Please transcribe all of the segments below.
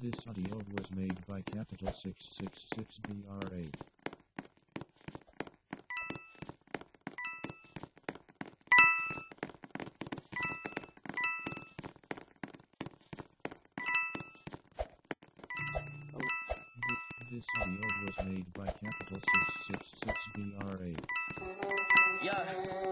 This audio was made by Capital 666 BRA. This audio was made by Capital 666 BRA. Yeah.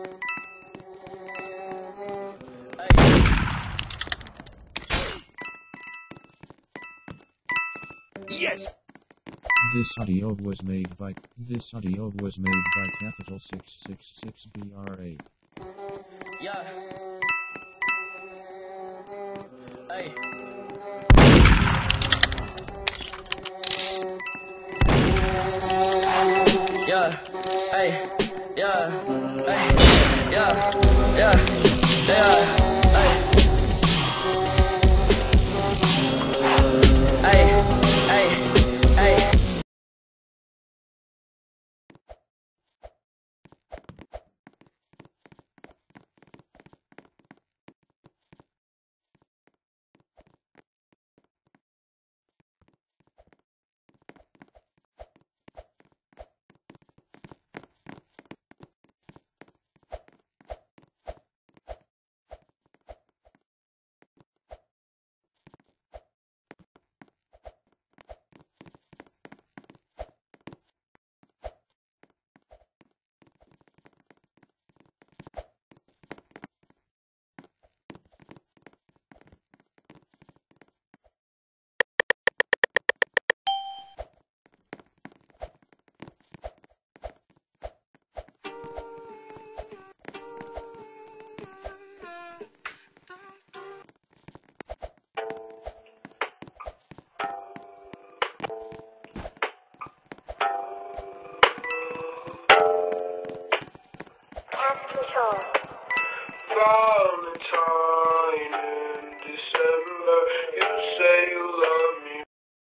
Yes. This audio was made by Capital 666 BRA. Yeah. Hey. Yeah. Hey. Yeah. Hey. Yeah. Yeah. Yeah. Hey. Hey. Hey. Hey. Control.